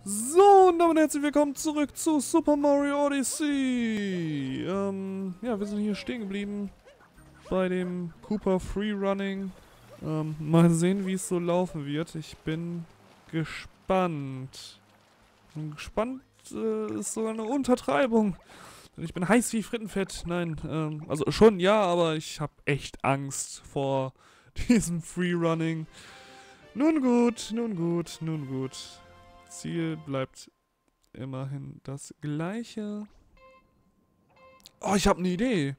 So, und damit herzlich willkommen zurück zu Super Mario Odyssey. Ja, wir sind hier stehen geblieben bei dem Koopa Freerunning. Mal sehen, wie es so laufen wird. Ich bin gespannt. Gespannt ist sogar eine Untertreibung. Denn ich bin heiß wie Frittenfett. Nein, also schon ja, aber ich habe echt Angst vor diesem Freerunning. Nun gut, nun gut, nun gut. Ziel bleibt immerhin das gleiche. Oh, ich habe eine Idee.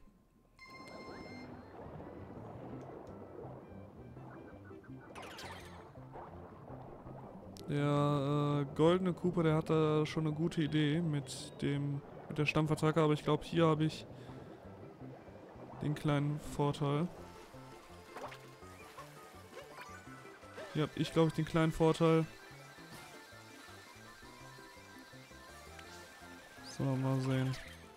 Der goldene Koopa, der hat da schon eine gute Idee mit der Stampfattacke, aber ich glaube, hier habe ich den kleinen Vorteil. Hier habe ich, glaube ich, den kleinen Vorteil. So, mal sehen.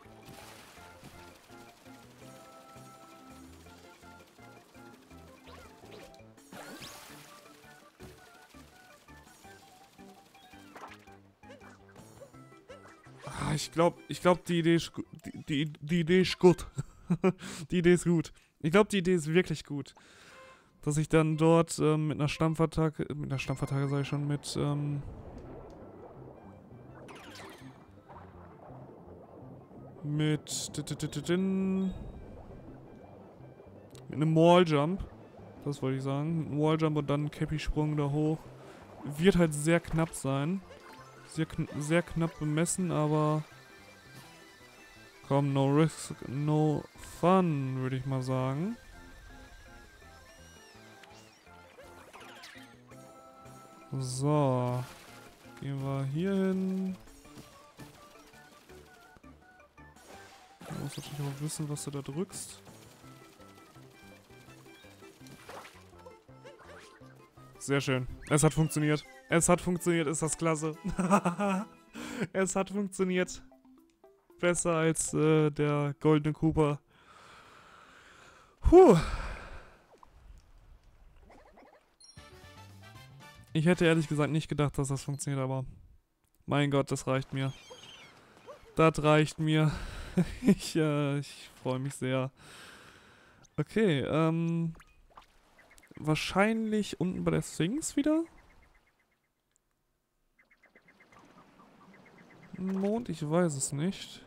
Ah, ich glaube, die Idee ist die Idee ist gut. Die Idee ist gut. Ich glaube, die Idee ist wirklich gut. Dass ich dann dort mit einer Stampfattacke sage ich schon, mit einem Walljump, das wollte ich sagen, mit einem Walljump und dann einen Cappy-Sprung da hoch. Wird halt sehr knapp sein. Sehr knapp bemessen, aber komm, no risk, no fun, würde ich mal sagen. So, gehen wir hier hin. Du musst natürlich auch wissen, was du da drückst. Sehr schön. Es hat funktioniert. Es hat funktioniert, ist das klasse. Es hat funktioniert. Besser als der goldene Koopa. Puh. Ich hätte ehrlich gesagt nicht gedacht, dass das funktioniert, aber mein Gott, das reicht mir. Das reicht mir. Ich freue mich sehr. Okay, wahrscheinlich unten bei der Sphinx wieder? Mond, ich weiß es nicht.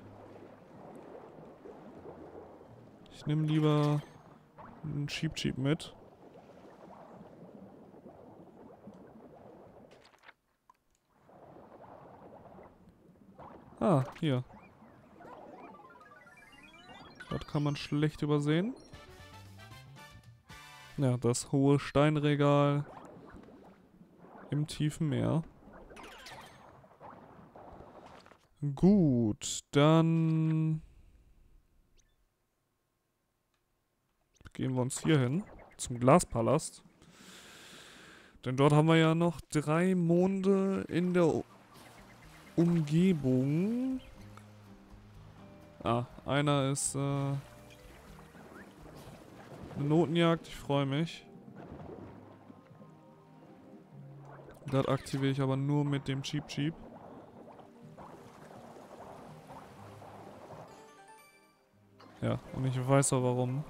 Ich nehme lieber einen Cheep mit. Ah, hier. Das kann man schlecht übersehen. Ja, das hohe Steinregal im tiefen Meer. Gut, dann gehen wir uns hier hin, zum Glaspalast. Denn dort haben wir ja noch 3 Monde in der Umgebung. Ah, einer ist eine Notenjagd, ich freue mich. Das aktiviere ich aber nur mit dem Cheep. Ja, und ich weiß auch warum.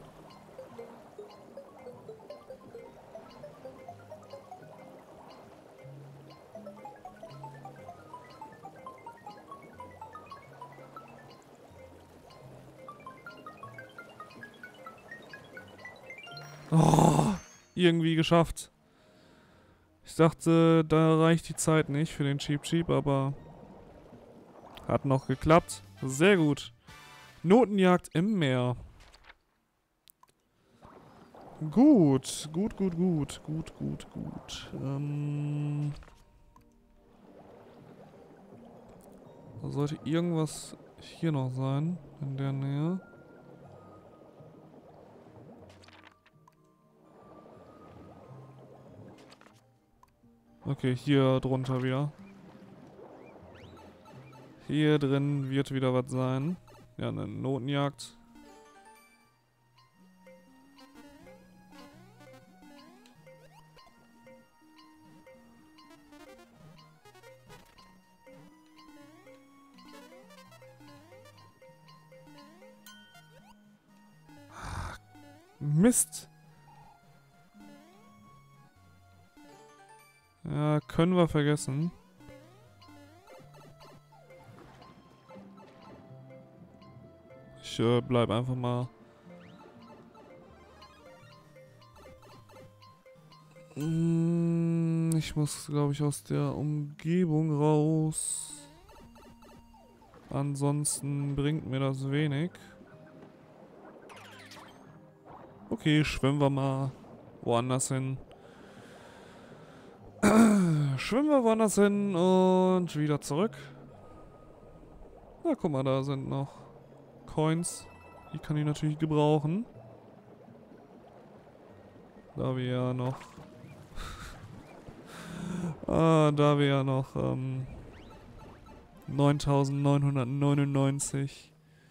Oh, irgendwie geschafft. Ich dachte, da reicht die Zeit nicht für den Cheep, aber hat noch geklappt. Sehr gut. Notenjagd im Meer. Gut. Da sollte irgendwas hier noch sein, in der Nähe. Okay, hier drunter wieder. Hier drin wird wieder was sein. Ja, eine Notenjagd. Mist. Ja, können wir vergessen. Ich bleib einfach mal. Ich muss, glaube ich, aus der Umgebung raus. Ansonsten bringt mir das wenig. Okay, schwimmen wir mal woanders hin. Schwimmen wir woanders hin und wieder zurück. Na, guck mal, da sind noch Coins. Die kann ich natürlich gebrauchen. Da wir ja noch... da wir ja noch 9.999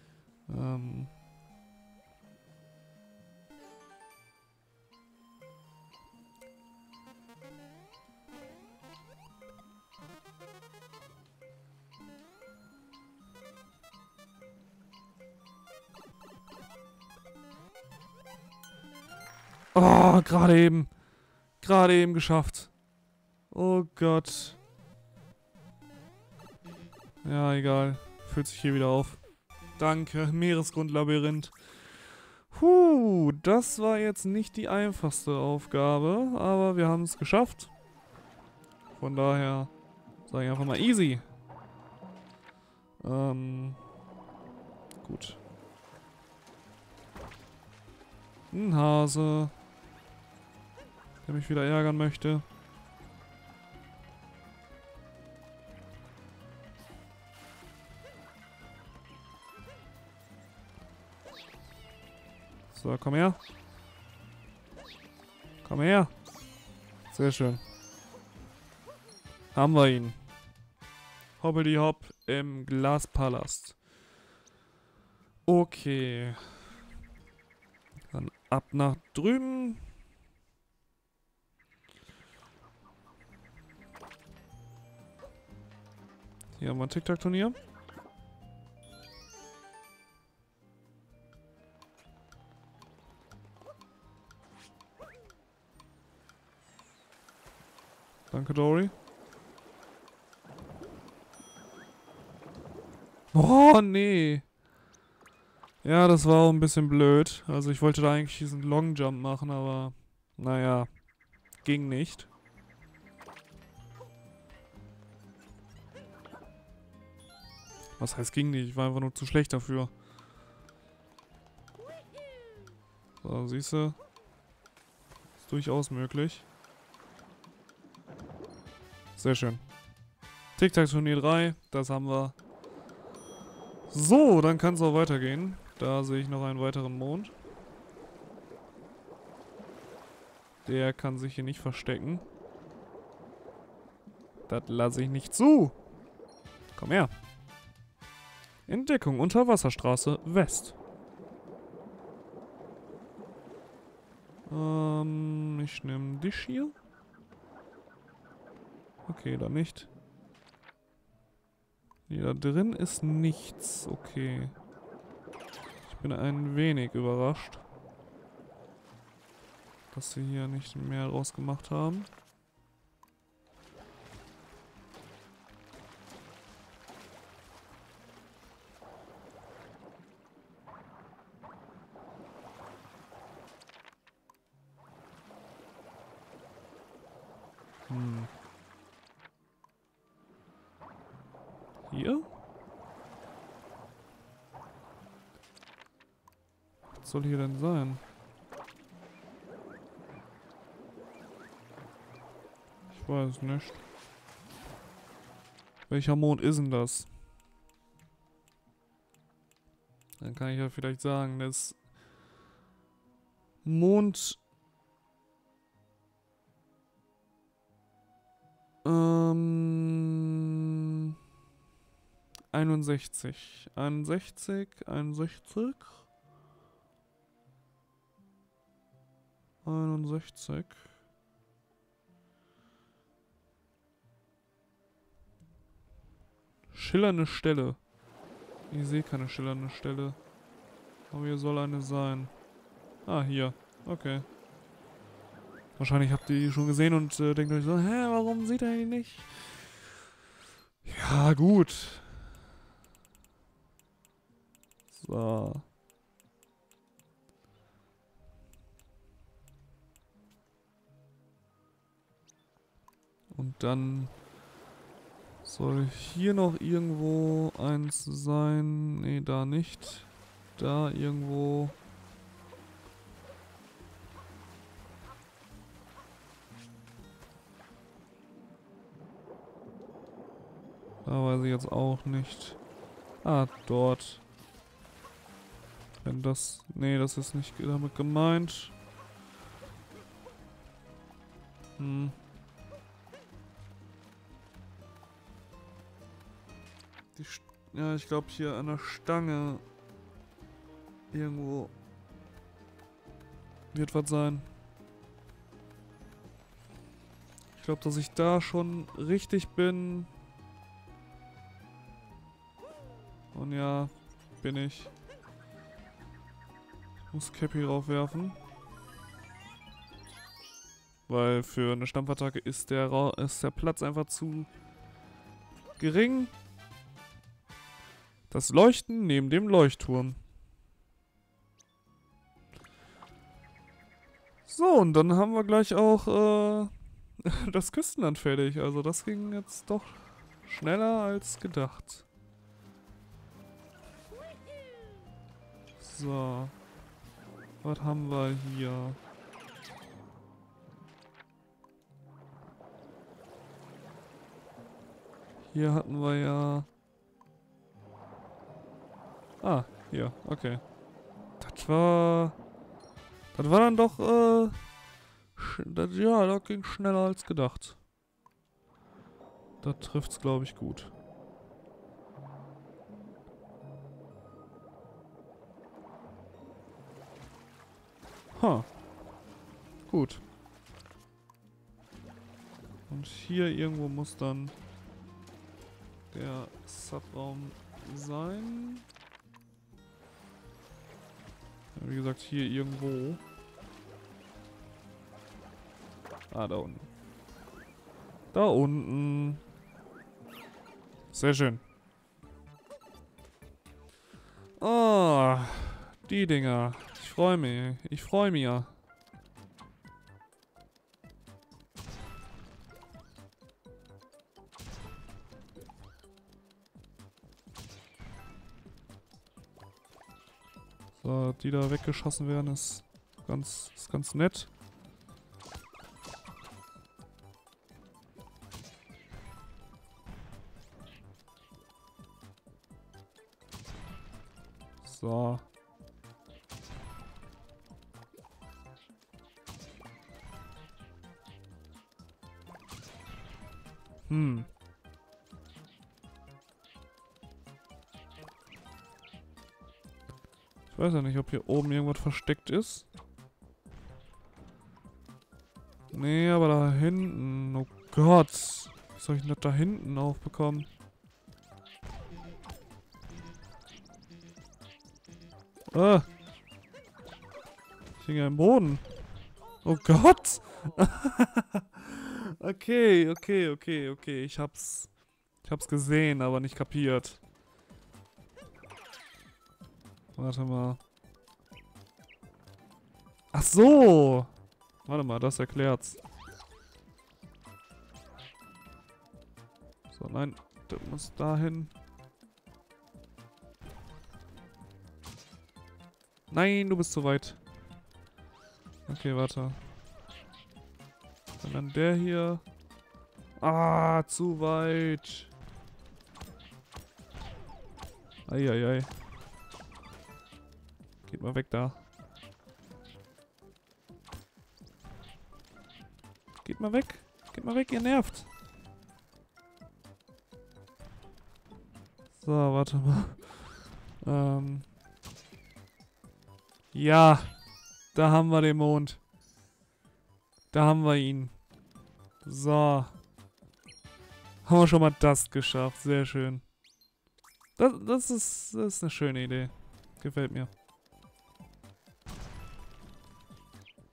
Oh, gerade eben. Gerade eben geschafft. Oh Gott. Ja, egal. Füllt sich hier wieder auf. Danke, Meeresgrundlabyrinth. Das war jetzt nicht die einfachste Aufgabe, aber wir haben es geschafft. Von daher sage ich einfach mal easy. Gut. Ein Hase, der mich wieder ärgern möchte. So, komm her. Komm her. Sehr schön. Haben wir ihn. Hoppity hopp im Glaspalast. Okay. Dann ab nach drüben. Hier haben wir ein Tic-Tac-Turnier. Danke, Dory. Oh, nee. Ja, das war auch ein bisschen blöd. Also ich wollte da eigentlich diesen Long Jump machen, aber naja, ging nicht. Was heißt ging nicht? Ich war einfach nur zu schlecht dafür. So, siehst du? Ist durchaus möglich. Sehr schön. Tic-Tac-Turnier 3, das haben wir. So, dann kann es auch weitergehen. Da sehe ich noch einen weiteren Mond. Der kann sich hier nicht verstecken. Das lasse ich nicht zu. Komm her. Entdeckung Unterwasserstraße West. Ich nehme dich hier. Okay, da nicht. Hier drin ist nichts. Okay. Ich bin ein wenig überrascht, dass sie hier nicht mehr rausgemacht haben. Hier? Was soll hier denn sein? Ich weiß nicht. Welcher Mond ist denn das? Dann kann ich ja vielleicht sagen, das Mond... 61. 61, 61. 61. Schillernde Stelle. Ich sehe keine schillernde Stelle. Aber hier soll eine sein. Ah, hier. Okay. Wahrscheinlich habt ihr die schon gesehen und denkt euch so, hä, warum sieht er ihn nicht? Ja, gut. So. Und dann soll hier noch irgendwo eins sein. Nee, da nicht. Da irgendwo. Da weiß ich jetzt auch nicht. Ah, dort. Wenn das... Nee, das ist nicht damit gemeint. Hm. Ja, ich glaube hier an der Stange irgendwo wird was sein. Ich glaube, dass ich da schon richtig bin. Und ja, bin ich. Ich muss Cappy raufwerfen. Weil für eine Stampfattacke ist der Platz einfach zu gering. Das Leuchten neben dem Leuchtturm. So, und dann haben wir gleich auch das Küstenland fertig. Also das ging jetzt doch schneller als gedacht. So. Was haben wir hier? Hier hatten wir ja... Ah, hier, okay. Das war dann doch, ja, das ging schneller als gedacht. Da trifft's, glaube ich, gut. Ha. Gut. Und hier irgendwo muss dann der Subraum sein. Ja, wie gesagt, hier irgendwo. Ah, da unten. Da unten. Sehr schön. Oh, die Dinger. Ich freue mich. Ich freue mich ja. So, die da weggeschossen werden, ist ganz nett. So. Hm. Ich weiß ja nicht, ob hier oben irgendwas versteckt ist. Nee, aber da hinten. Oh Gott. Wie soll ich denn das da hinten aufbekommen? Ah. Ich hänge ja im Boden. Oh Gott. Okay. Ich hab's gesehen, aber nicht kapiert. Warte mal. Ach so. Warte mal, das erklärt's. So, nein. Das muss dahin. Nein, du bist zu weit. Okay, warte. Und dann der hier. Ah, zu weit. Eieiei. Geht mal weg da. Geht mal weg. Geht mal weg, ihr nervt. So, warte mal. Ja. Da haben wir den Mond. Da haben wir ihn. So. Haben wir schon mal das geschafft. Sehr schön. Das ist eine schöne Idee. Gefällt mir.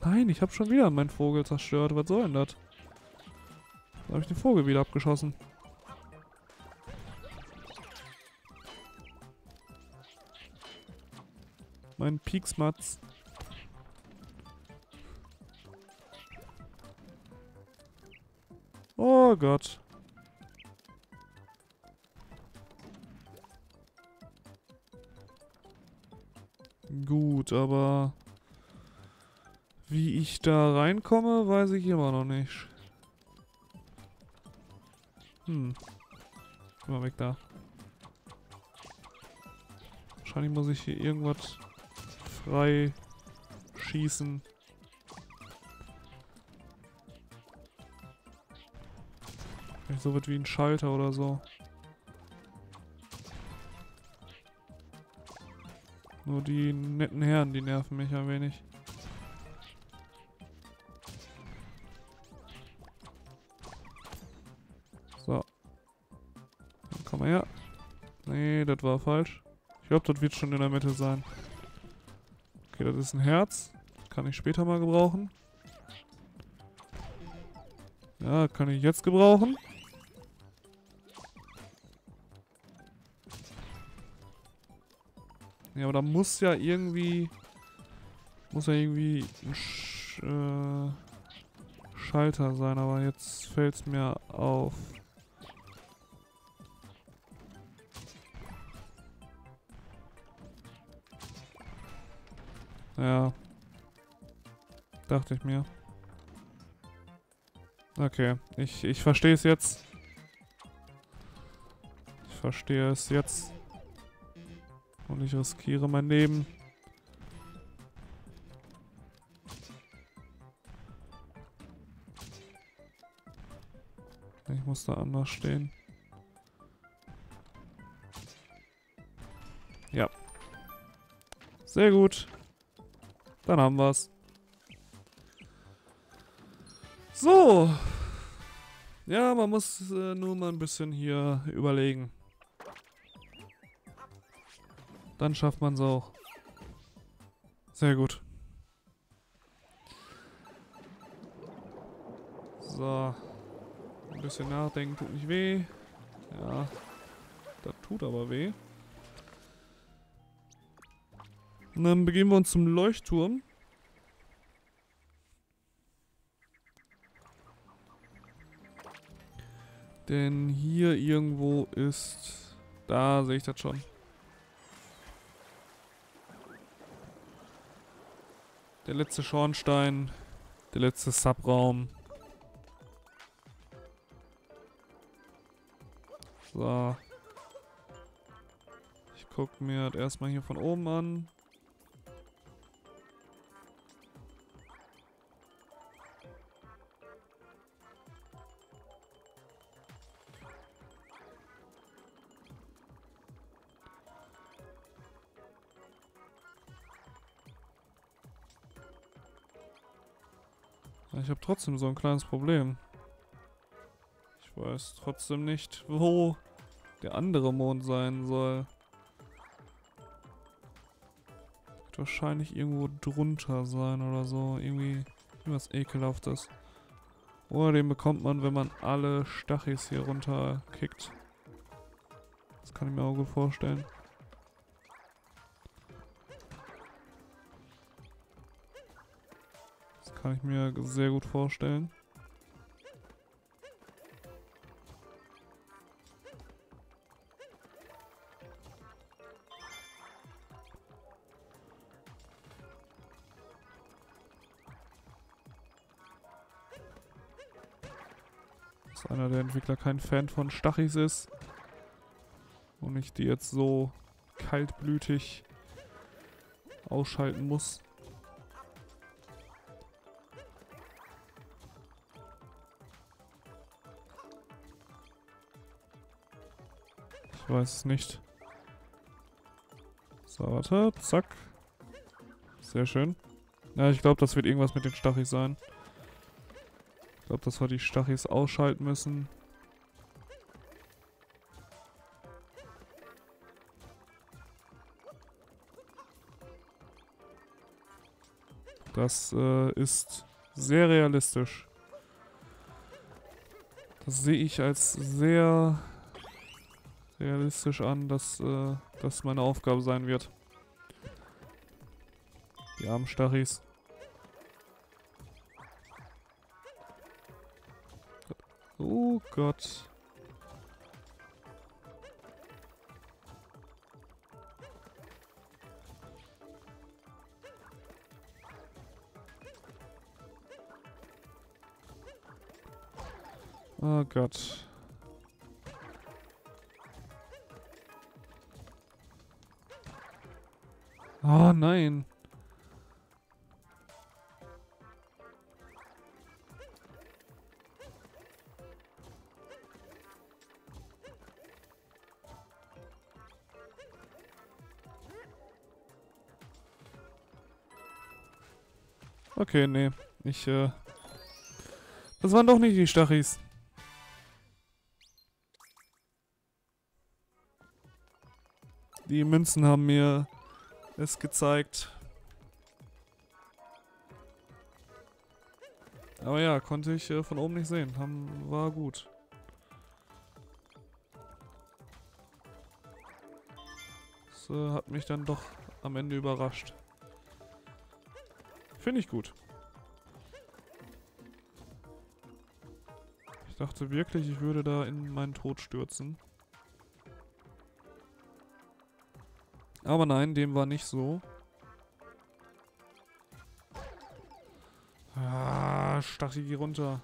Nein, ich habe schon wieder meinen Vogel zerstört. Was soll denn das? Da habe ich den Vogel wieder abgeschossen. Mein Pieksmatz. Oh Gott. Gut, aber wie ich da reinkomme, weiß ich immer noch nicht. Geh mal weg da. Wahrscheinlich muss ich hier irgendwas frei schießen. Vielleicht so was wie ein Schalter oder so. Nur die netten Herren, die nerven mich ein wenig. So. Dann komm mal her. Nee, das war falsch. Ich glaube, das wird schon in der Mitte sein. Okay, das ist ein Herz. Kann ich später mal gebrauchen. Ja, kann ich jetzt gebrauchen. Ja, aber da muss ja irgendwie... ein Schalter sein, aber jetzt fällt es mir auf. Ja. Dachte ich mir. Okay, ich verstehe es jetzt. Ich verstehe es jetzt. Und ich riskiere mein Leben. Ich muss da anders stehen. Ja. Sehr gut. Dann haben wir's. So. Ja, man muss nur mal ein bisschen hier überlegen. Dann schafft man es auch. Sehr gut. So. Ein bisschen nachdenken tut nicht weh. Ja. Das tut aber weh. Und dann begeben wir uns zum Leuchtturm. Denn hier irgendwo ist... Da sehe ich das schon. Der letzte Schornstein. Der letzte Subraum. So. Ich gucke mir das erstmal hier von oben an. Ich habe trotzdem so ein kleines Problem. Ich weiß trotzdem nicht, wo der andere Mond sein soll. Wird wahrscheinlich irgendwo drunter sein oder so. Irgendwie was Ekelhaftes. Oder den bekommt man, wenn man alle Stachys hier runter kickt. Das kann ich mir auch gut vorstellen. Das kann ich mir sehr gut vorstellen. Dass einer der Entwickler kein Fan von Stachys ist. Und ich die jetzt so kaltblütig ausschalten muss. Ich weiß es nicht. So, warte. Zack. Sehr schön. Ja, ich glaube, das wird irgendwas mit den Stachys sein. Ich glaube, dass wir die Stachys ausschalten müssen. Das ist sehr realistisch. Das sehe ich als sehr realistisch an, dass das meine Aufgabe sein wird. Die armen Stachis. Oh Gott. Oh Gott. Oh nein. Okay, nee. Das waren doch nicht die Stachis. Die Münzen haben mir es gezeigt. Aber ja, konnte ich von oben nicht sehen. War gut. Das hat mich dann doch am Ende überrascht. Finde ich gut. Ich dachte wirklich, ich würde da in meinen Tod stürzen. Aber nein, dem war nicht so. Ah, Stachel, geh runter.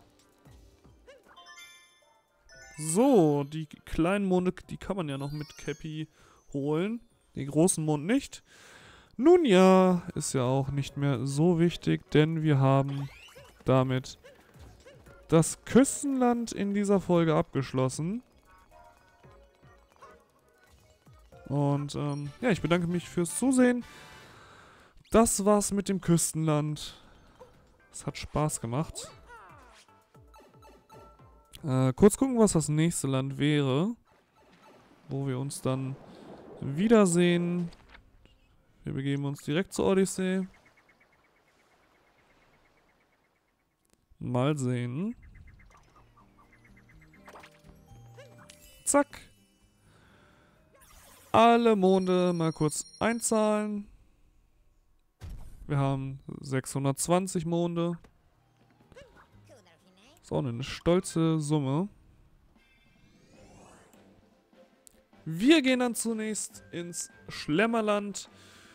So, die kleinen Monde, die kann man ja noch mit Cappy holen. Den großen Mond nicht. Nun ja, ist ja auch nicht mehr so wichtig, denn wir haben damit das Küstenland in dieser Folge abgeschlossen. Und ja, ich bedanke mich fürs Zusehen. Das war's mit dem Küstenland. Es hat Spaß gemacht. Kurz gucken, was das nächste Land wäre. Wo wir uns dann wiedersehen. Wir begeben uns direkt zur Odyssee. Mal sehen. Zack. Alle Monde mal kurz einzahlen. Wir haben 620 Monde. Ist auch eine stolze Summe. Wir gehen dann zunächst ins Schlemmerland.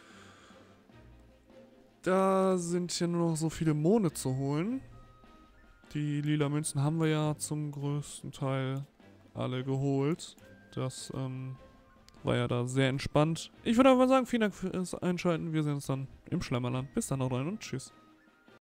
Da sind hier nur noch so viele Monde zu holen. Die lila Münzen haben wir ja zum größten Teil alle geholt. Das war ja da sehr entspannt. Ich würde aber sagen, vielen Dank fürs Einschalten. Wir sehen uns dann im Schlemmerland. Bis dann, haut rein und tschüss.